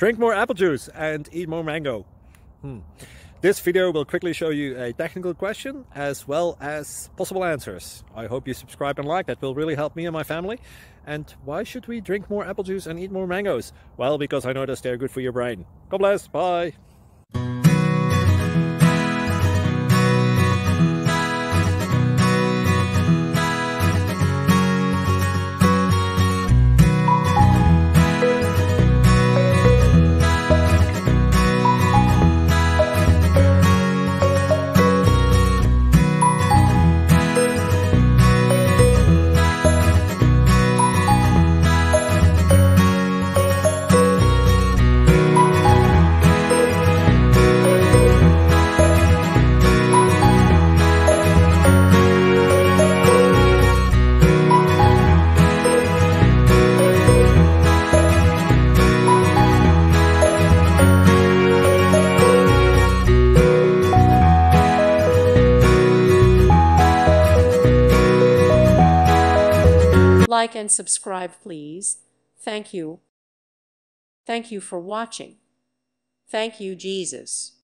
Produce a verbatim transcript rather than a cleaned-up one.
Drink more apple juice and eat more mango. Hmm. This video will quickly show you a technical question as well as possible answers. I hope you subscribe and like, that will really help me and my family. And why should we drink more apple juice and eat more mangoes? Well, because I noticed they're good for your brain. God bless, bye! Like and subscribe, please. Thank you. Thank you for watching. Thank you, Jesus.